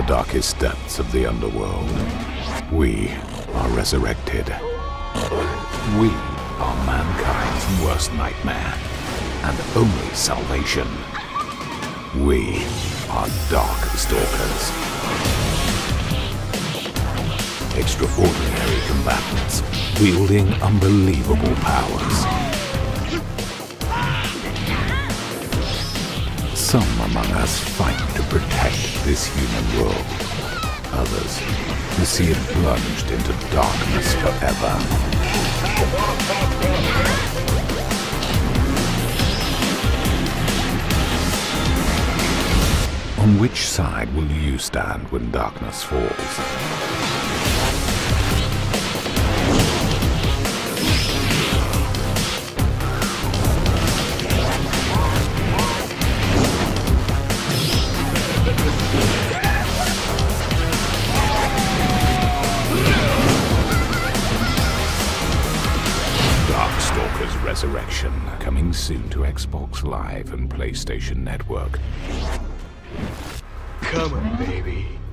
darkest depths of the underworld, we are resurrected. We are mankind's worst nightmare, and only salvation. We are Darkstalkers. Extraordinary combatants, wielding unbelievable powers. Some among us fight to protect this human world. Others who see it plunged into darkness forever. On which side will you stand when darkness falls? Darkstalkers Resurrection, coming soon to Xbox Live and PlayStation Network. Come on, baby.